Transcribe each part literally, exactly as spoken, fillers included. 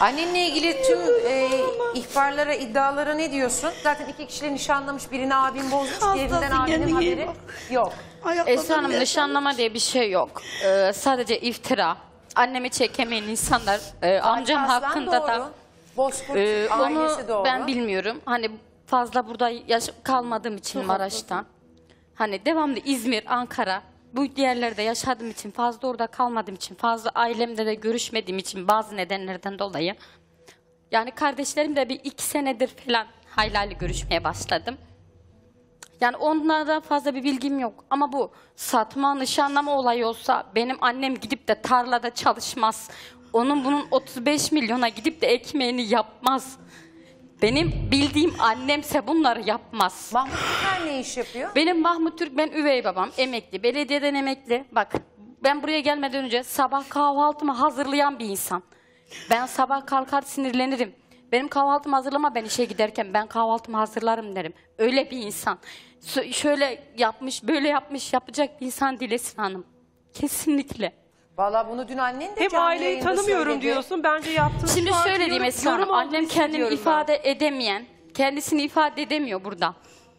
Annenle ilgili tüm e, ihbarlara, iddialara ne diyorsun? Zaten iki kişiyle nişanlamış, birini abin bozmuş, diğerinden abinin haberi yok. Esra Hanım, nişanlama diye bir şey yok. Ee, sadece iftira. Annemi çekemeyen insanlar, e, amcam Aslan hakkında doğru. da Bozkurt e, onu ailesi doğru. ben bilmiyorum. Hani fazla burada yaş kalmadığım için Çok Maraş'ta. haklısın. Hani devamlı İzmir, Ankara bu yerlerde yaşadığım için, fazla orada kalmadığım için, fazla ailemle de görüşmediğim için bazı nedenlerden dolayı. Yani kardeşlerim de bir iki senedir falan haylayla görüşmeye başladım. Yani onlardan fazla bir bilgim yok. Ama bu satma, nişanlama olayı olsa benim annem gidip de tarlada çalışmaz. Onun bunun otuz beş milyona gidip de ekmeğini yapmaz. Benim bildiğim annemse bunları yapmaz. Mahmut Türker ne iş yapıyor? Benim Mahmut Türk, ben üvey babam, emekli. Belediyeden emekli. Bak, ben buraya gelmeden önce sabah kahvaltımı hazırlayan bir insan. Ben sabah kalkar sinirlenirim. Benim kahvaltımı hazırlama, ben işe giderken ben kahvaltımı hazırlarım derim. Öyle bir insan. Sö- şöyle yapmış, böyle yapmış, yapacak bir insan değil Esra Hanım. Kesinlikle. Valla bunu dün annen de Hem canlı aileyi yayında tanımıyorum söyledi. diyorsun. Bence yaptığın Şimdi şu an şöyle diyeyim yorum- Esra Hanım, yorum olduğunu annem kendini hissediyorum ifade edemeyen, kendisini ifade edemiyor burada.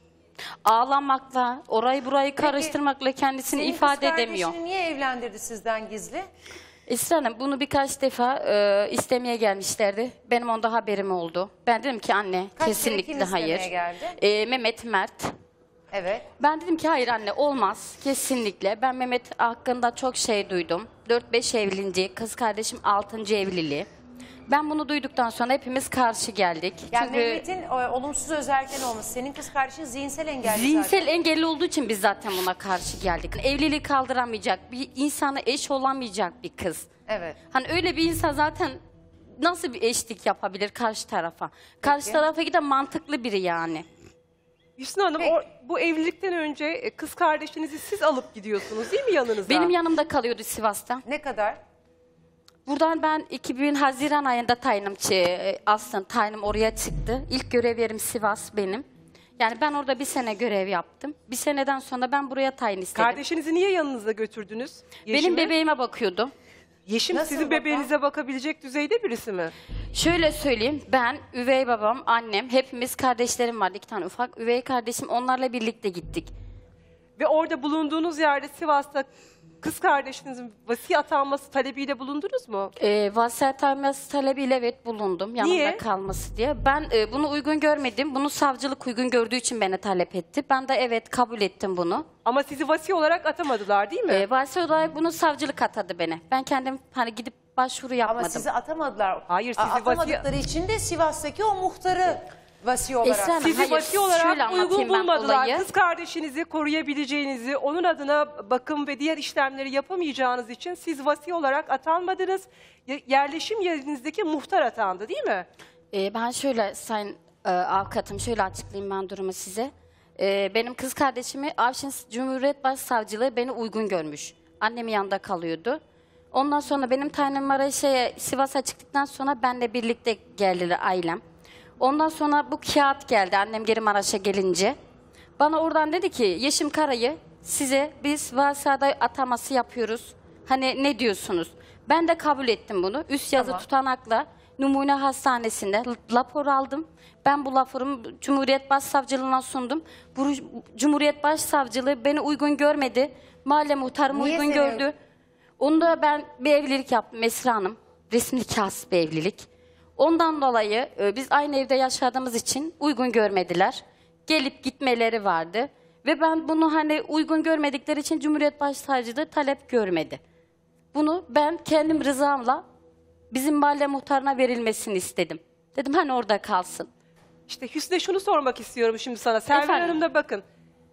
Ağlamakla, orayı burayı karıştırmakla kendisini Senin ifade kız edemiyor. kardeşini niye evlendirdi sizden gizli? Esra Hanım, bunu birkaç defa e, istemeye gelmişlerdi. Benim onda haberim oldu. Ben dedim ki anne, Kaç kere kesinlikle kim istemeye hayır. geldi? E, Mehmet Mert. Evet. Ben dedim ki hayır anne, olmaz kesinlikle. Ben Mehmet hakkında çok şey duydum. dört beş evliliği, kız kardeşim altıncı evliliği. Ben bunu duyduktan sonra hepimiz karşı geldik. Yani Çünkü Mehmet'in o, olumsuz özellikten olması. Senin kız kardeşin zihinsel engelli zihinsel zaten. engelli olduğu için biz zaten buna karşı geldik. Evliliği kaldıramayacak, bir insana eş olamayacak bir kız. Evet. Hani öyle bir insan zaten nasıl bir eşlik yapabilir karşı tarafa? Karşı Peki. tarafa giden mantıklı biri yani. Hüsnü Hanım, Peki. o, bu evlilikten önce e, kız kardeşinizi siz alıp gidiyorsunuz değil mi yanınıza? Benim yanımda kalıyordu Sivas'ta. Ne kadar? Buradan ben iki bin Haziran ayında tayinim, çı- aslında tayinim oraya çıktı. İlk görev yerim Sivas benim. Yani ben orada bir sene görev yaptım. Bir seneden sonra ben buraya tayin istedim. Kardeşinizi niye yanınızda götürdünüz? Benim Yeşim'i? bebeğime bakıyordu. Yeşim Nasıl sizin baba? bebeğinize bakabilecek düzeyde birisi mi? Şöyle söyleyeyim, ben, üvey babam, annem, hepimiz kardeşlerim vardı. İki tane ufak üvey kardeşim, onlarla birlikte gittik. Ve orada bulunduğunuz yerde Sivas'ta kız kardeşinizin vasi atanması talebiyle bulundunuz mu? Ee, vasiyet alması talebiyle evet bulundum, yanımda Niye? kalması diye. Ben e, bunu uygun görmedim, bunu savcılık uygun gördüğü için beni talep etti. Ben de evet kabul ettim bunu. Ama sizi vasi olarak atamadılar değil mi? Ee, vasiyet olarak bunu savcılık atadı beni. Ben kendim hani gidip başvuru yapmadım. Ama sizi atamadılar. Hayır, A- sizi vasi- atamadıkları için de Sivas'taki o muhtarı vasi olarak. Esra Hanım, Sizi hayır, vasi olarak şöyle uygun anlatayım ben bulmadılar. olayı. Kız kardeşinizi koruyabileceğinizi, onun adına bakım ve diğer işlemleri yapamayacağınız için siz vasi olarak atanmadınız. Ye- Yerleşim yerinizdeki muhtar atandı değil mi? Ee, ben şöyle sayın e, avukatım, şöyle açıklayayım ben durumu size. Ee, benim kız kardeşimi Avşin Cumhuriyet Başsavcılığı beni uygun görmüş. Annemin yanında kalıyordu. Ondan sonra benim tayinim Maraş'a, Sivas'a çıktıktan sonra benle birlikte geldiler ailem. Ondan sonra bu kağıt geldi annem geri Maraş'a gelince. Bana oradan dedi ki Yeşim Kara'yı size biz vasada ataması yapıyoruz. Hani ne diyorsunuz? Ben de kabul ettim bunu. Üst yazı Tamam. tutanakla numune hastanesinde l- rapor aldım. Ben bu raporumu Cumhuriyet Başsavcılığına sundum. Bu Cumhuriyet Başsavcılığı beni uygun görmedi. Mahalle muhtarım Niye uygun seni- gördü. Onda ben bir evlilik yaptım Esra Hanım. Resmi nikahsız bir evlilik. Ondan dolayı e, biz aynı evde yaşadığımız için uygun görmediler. Gelip gitmeleri vardı. Ve ben bunu hani uygun görmedikleri için Cumhuriyet Başsavcılığı talep görmedi. Bunu ben kendim rızamla bizim mahalle muhtarına verilmesini istedim. Dedim hani orada kalsın. İşte Hüsnü, şunu sormak istiyorum şimdi sana. Selver Efendim? Hanım da bakın.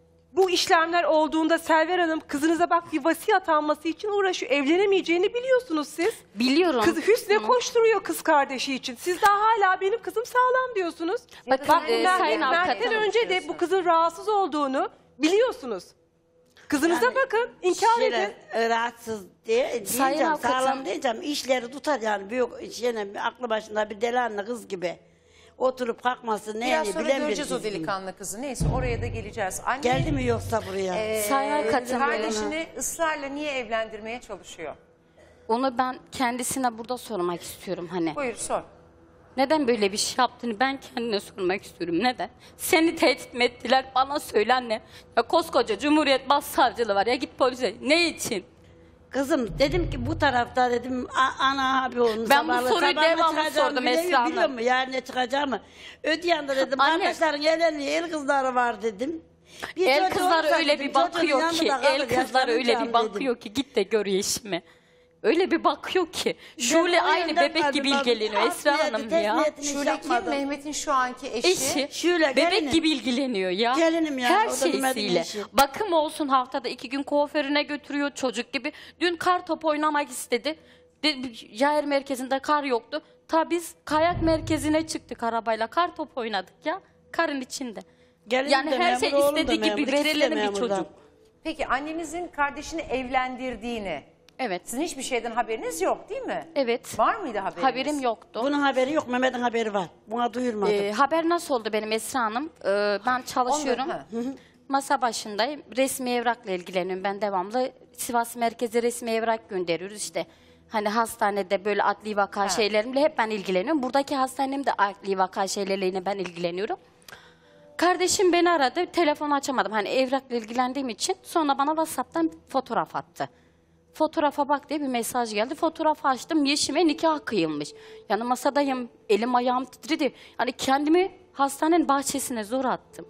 Bu işlemler olduğunda Selver Hanım kızınıza bak bir vasi atanması için uğraşıyor. Evlenemeyeceğini biliyorsunuz siz. Biliyorum. Kız Hüsnü bunu. koşturuyor kız kardeşi için. Siz daha hala benim kızım sağlam diyorsunuz. Bakın, Bak bu e, Mehmet, sayın Mert'ten avukatım. önce de bu kızın rahatsız olduğunu biliyorsunuz. Kızınıza bakın, inkar edin. Şöyle rahatsız diye Sayın diyeceğim, avukatım. sağlam diyeceğim. İşleri tutar yani büyük şeyine, aklı başında bir delikanlı kız gibi. Oturup kalkması Biraz neyini sonra bilen göreceğiz o birisi. delikanlı kızı. Neyse oraya da geleceğiz. Anne, Geldi mi yoksa buraya? e, Sayın avukatım, kardeşini ısrarla niye evlendirmeye çalışıyor? Onu ben kendisine burada sormak istiyorum hani. Buyur sor. Neden böyle bir şey yaptığını ben kendine sormak istiyorum. Neden? Seni tehdit mi ettiler? Bana söyle anne. Ya koskoca Cumhuriyet Başsavcılığı var ya, git polise. Ne için? Kızım dedim ki bu tarafta dedim a- ana abi onun Ben bu sabahlı- soruyu sabah mı devamlı çıkacağımı sordum biliyor- Esra Hanım. Biliyor musun yarın ne çıkacağımı? Öte yanda dedim Anne. kardeşlerin evlenliği el kızları var dedim. Bir El çocuğu kızları olsa öyle dedim, bir çocuğun bakıyor yanında ki, kalır, el kızları öyle yaşlanacağım bir bakıyor dedim. ki, git de gör yeşimi. Öyle bir bakıyor ki. Şule Ben o aynı yönden bebek gibi kaldım. ilgileniyor Esra Asliyeti, Hanım ya. tesmiyetini hiç Şule kim? yapmadım. Mehmet'in şu anki eşi. Eşi. Şule, Bebek gelinim. gibi ilgileniyor ya. Gelinim ya, Her o da Mehmet'in şeysiyle. eşi. Bakım olsun, haftada iki gün kuaförüne götürüyor çocuk gibi. Dün kar topu oynamak istedi. De- Yayır merkezinde kar yoktu. Ta biz kayak merkezine çıktık arabayla. Kar topu oynadık ya. Karın içinde. Gelinim Yani de her şey memur, oğlum da istediği gibi memur, ikisi de verilen bir memurdan. çocuk. Peki annenizin kardeşini evlendirdiğini, Evet. sizin hiçbir şeyden haberiniz yok değil mi? Evet. Var mıydı haberiniz? Haberim yoktu. Bunun haberi yok, Mehmet'in haberi var. Buna duyurmadım. Ee, haber nasıl oldu benim Esra Hanım? Ee, ben çalışıyorum. Ondan, ha. Masa başındayım. Resmi evrakla ilgileniyorum ben devamlı. Sivas merkeze resmi evrak gönderiyoruz işte. Hani hastanede böyle adli vaka şeylerimle hep ben ilgileniyorum. Buradaki hastanemde adli vaka şeyleriyle ben ilgileniyorum. Kardeşim beni aradı. Telefonu açamadım. Hani evrakla ilgilendiğim için. Sonra bana WhatsApp'tan fotoğraf attı. Fotoğrafa bak diye bir mesaj geldi. Fotoğrafı açtım. Yeşime nikah kıyılmış. Yani masadayım. Elim ayağım titredi. Yani kendimi hastanenin bahçesine zor attım.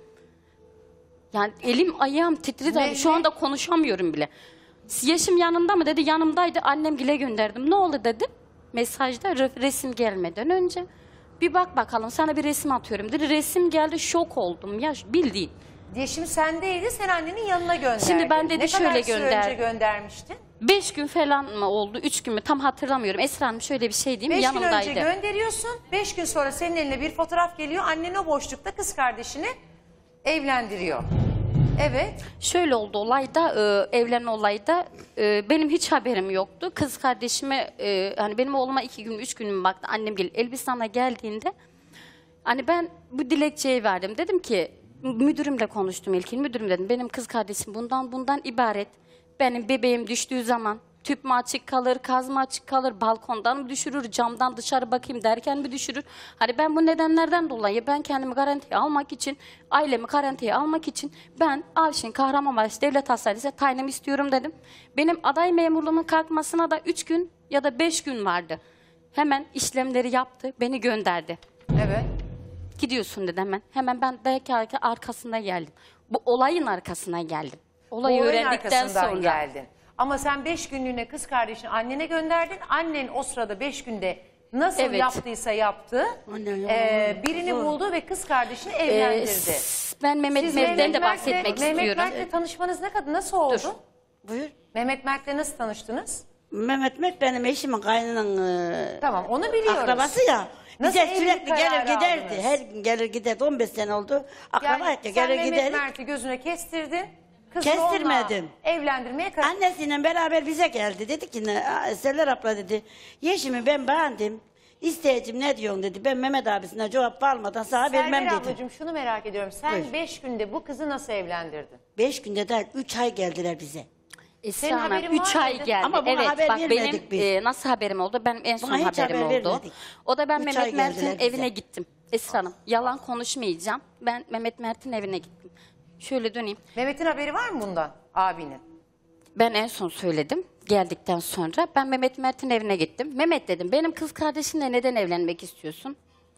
Yani elim ayağım titredi. Ne- Hani şu anda konuşamıyorum bile. Yeşim yanında mı dedi. Yanımdaydı. Annemgile gönderdim. Ne oldu dedim. Mesajda re- resim gelmeden önce. Bir bak bakalım, sana bir resim atıyorum dedi. Resim geldi, şok oldum ya, bildiğin. Yeşim sendeydi, sen annenin yanına gönderdin. Şimdi ben dedi ne şöyle kadar süre gönder- önce göndermiştin? Beş gün falan mı oldu, üç gün mü tam hatırlamıyorum. Esra Hanım şöyle bir şey diyeyim, Beş gün yanımdaydı. önce gönderiyorsun, beş gün sonra senin eline bir fotoğraf geliyor. Annen o boşlukta kız kardeşini evlendiriyor. Evet. Şöyle oldu olayda, e, evlenme olayda e, benim hiç haberim yoktu. Kız kardeşime, e, hani benim oğluma iki gün, üç gün mü baktı, annem gelip Elbistan'a geldiğinde, hani ben bu dilekçeyi verdim. Dedim ki, müdürümle konuştum ilkin. Müdürüm dedim, benim kız kardeşim bundan bundan ibaret. Benim bebeğim düştüğü zaman tüp mü açık kalır, kaz mı açık kalır, balkondan mı düşürür, camdan dışarı bakayım derken mi düşürür? Hani ben bu nedenlerden dolayı ben kendimi garantiye almak için, ailemi garantiye almak için ben Avşin Kahramanmaraş Devlet Hastanesi'ne tayinim istiyorum dedim. Benim aday memurluğumun kalkmasına da üç gün ya da beş gün vardı. Hemen işlemleri yaptı, beni gönderdi. Evet. Gidiyorsun dedi hemen. Hemen ben dayak yerken arkasına geldim. Bu olayın arkasına geldim. Olayı Bu olayın öğrendikten arkasından sonra. geldin. Ama sen beş günlüğüne kız kardeşini annene gönderdin. Annen o sırada beş günde nasıl Evet. yaptıysa yaptı. Anne ya, e, birini zor. buldu ve kız kardeşini Ee, evlendirdi. s- ben Mehmet Siz Mert'ten Mehmet de Mert'le- bahsetmek Mehmet istiyorum. Mert'le tanışmanız ne kadar nasıl oldu? Buyur. Mehmet Mert'le nasıl tanıştınız? Mehmet Mert benim eşimin kaynının e, Tamam, onu biliyoruz. akrabası ya. Nasıl Bize evlilik sürekli gelir kararı giderdi. aldınız? Her gün gelir giderdi. on beş sene oldu. Akraba Yani etti. sen Gelir Mehmet giderdi. Mert'i gözüne kestirdin. Kızını Kestirmedim. onunla evlendirmeye karar. Annesiyle beraber bize geldi. Dedi ki "Ne- Seller abla dedi. Yeşimi ben beğendim. İsteyicim ne diyorsun dedi. Ben Mehmet abisine cevap almadan sana vermem Server dedi. ablacığım şunu merak ediyorum. Sen Buyur. beş günde bu kızı nasıl evlendirdin? Beş günde değil. Üç ay geldiler bize. Esra Senin Hanım haberin üç var ay mıydı? geldi. Ama buna evet haber bak vermedik benim biz. e, nasıl haberim oldu? Ben en son Buna hiç haberim haber oldu. vermedik. O da ben Üç Mehmet ay Mert'in geldiler bize. evine gittim. Esra Hanım yalan konuşmayacağım. Ben Mehmet Mert'in evine gittim. Şöyle döneyim. Mehmet'in haberi var mı bundan abinin? Ben en son söyledim geldikten sonra. Ben Mehmet Mert'in evine gittim. Mehmet dedim, benim kız kardeşinle neden evlenmek istiyorsun?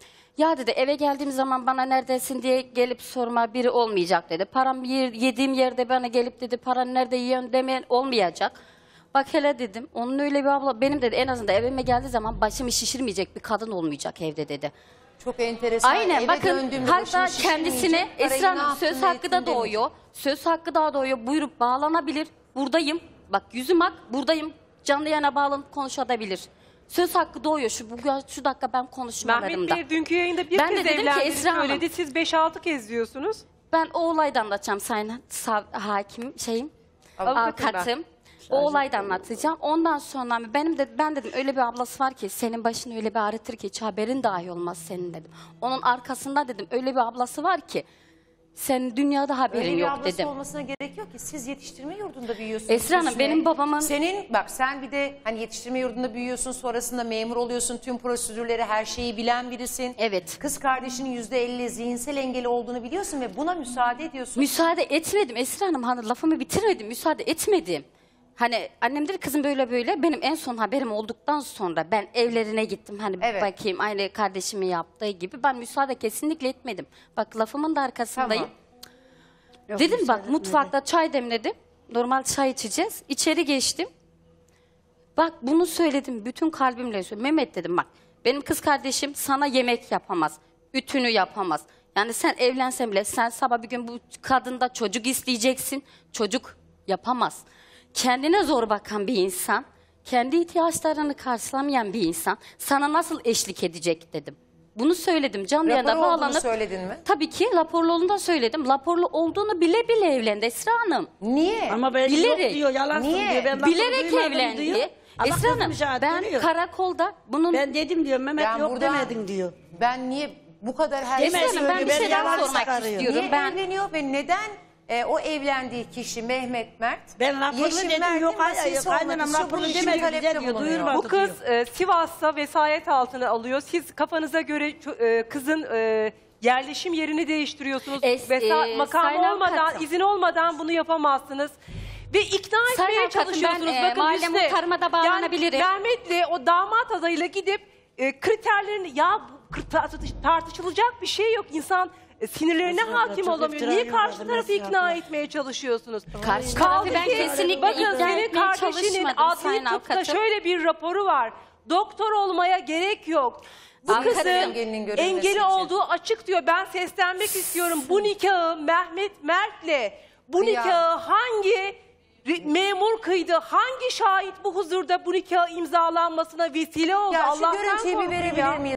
Ya dedi, eve geldiğim zaman bana neredesin diye gelip sorma biri olmayacak dedi. Param yer, yediğim yerde bana gelip dedi paran nerede yiyorsun demeyen olmayacak. Bak hele dedim, onun öyle bir abla, benim dedi en azından evime geldiği zaman başımı şişirmeyecek bir kadın olmayacak evde dedi. Çok enteresan. Aynen Eve bakın, döndüğümde hatta başım kendisine şişirmeyecek, parayı Esra ne Hanım yaptın, söz ne hakkı da ettin demiş. doğuyor. Söz hakkı da doğuyor. Buyurup bağlanabilir. Buradayım. Bak yüzüm ak. Buradayım. Canlı yayına bağlanıp konuşabilir. Söz hakkı doğuyor. Şu, bu, şu dakika ben Mehmet konuşmalarımda. Bey dünkü yayında bir Ben de kez dedim ki evlendiğini Esra Hanım- söyledi. Siz beş altı kez diyorsunuz. Ben o olayda anlatacağım sayın sav- hakim şeyim. Avukatım ben. Avukatım. O olayda anlatacağım. Ondan sonra benim de ben dedim öyle bir ablası var ki senin başını öyle bir ağrıtır ki hiç haberin dahi olmaz senin dedim. Onun arkasında dedim öyle bir ablası var ki Sen dünyada haberin Öyle bir yok ablası dedim. olmasına gerek yok ki. Siz yetiştirme yurdunda büyüyorsunuz. Esra Hanım, Hüsnü. benim babamın- Senin bak sen bir de hani yetiştirme yurdunda büyüyorsun, sonrasında memur oluyorsun, tüm prosedürleri, her şeyi bilen birisin. Evet. Kız kardeşinin yüzde elli zihinsel engeli olduğunu biliyorsun ve buna müsaade ediyorsun. Müsaade etmedim Esra Hanım, hani lafımı bitirmedim, müsaade etmedim. Hani annem dedi kızım böyle böyle, benim en son haberim olduktan sonra ben evlerine gittim. Hani Evet. bakayım aynı kardeşimin yaptığı gibi, ben müsaade kesinlikle etmedim. Bak lafımın da arkasındayım. Tamam. Yok, Dedim müsaade bak etmedi. mutfakta çay demledim. Normal çay içeceğiz. İçeri geçtim. Bak bunu söyledim. Bütün kalbimle söyledim. Mehmet dedim bak. Benim kız kardeşim sana yemek yapamaz. Ütünü yapamaz. Yani sen evlensen bile sen sabah bir gün bu kadında çocuk isteyeceksin. Çocuk yapamaz. Kendine zor bakan bir insan, kendi ihtiyaçlarını karşılamayan bir insan sana nasıl eşlik edecek dedim. Bunu söyledim. Canlı Rapor yayında olduğunu bağlanıp. söyledin mi? Tabii ki raporlu olduğunu da söyledim. Raporlu olduğunu bile bile evlendi Esra Hanım. Niye? Ama ben Bilerek. yok diyor, yalan Niye? söylüyor. Ben lafını Bilerek duymadım evlendi. diyor. Ama Esra Hanım kızmış ha, ben dönüyor. karakolda bunun... Ben dedim diyor, Mehmet Ben yok burada- demedin diyor. Ben niye bu kadar her Esra şeyi Hanım ben bir Ben şey daha yalan sormak çıkarıyor. istiyorum. Niye Ben evleniyor ve neden e, o evlendiği kişi Mehmet Mert? Ben raporlu Yeşim dedim, Mert'in yok, hayır, vasisi yok, olmak kaynanam istiyor. raporlu Bunun için demedi, talepte bize diyor, bulunuyor. duyurmadı. Bu kız e, Sivas'ta vesayet altına alıyor. Siz kafanıza göre ço- e, kızın e, yerleşim yerini değiştiriyorsunuz. Es- Vesa- e, makam Sayın olmadan, Avukatım. izin olmadan bunu yapamazsınız. Ve ikna Sayın etmeye Avukatım, çalışıyorsunuz. ben, e, Bakın mahalle Hüsnü, muhtarıma da bağlanabilirim. Yani Mehmet'le o damat adayıyla gidip e, kriterlerini, ya bu kır- tartış- tartışılacak bir şey yok. İnsan e, sinirlerine Esra abla, hakim çok olamıyor. iftira Niye yiyorlar karşı da tarafı Esra ikna abla. etmeye çalışıyorsunuz? Karşı Kaldı tarafı ben ki, kesinlikle bakın ikna senin etmeye kardeşinin çalışmadım adli Sayın tıpta Avukatım. şöyle bir raporu var. Doktor olmaya gerek yok. Bu Avukatım. kızın Engelinin görülmesi engeli için. olduğu açık diyor. Ben seslenmek istiyorum. Bu nikahı Mehmet Mert'le bu Kıyam. nikahı hangi re- memur kıydı? Hangi şahit bu huzurda bu nikahı imzalanmasına vesile oldu? Ya şu Allah'tan görüntüyü bir korkun verebilir ya. miyiz?